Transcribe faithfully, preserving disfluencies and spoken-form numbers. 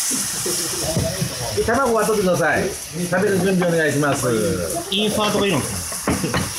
卵は取ってください。食べる準備お願いします。 インサートがいるんですか？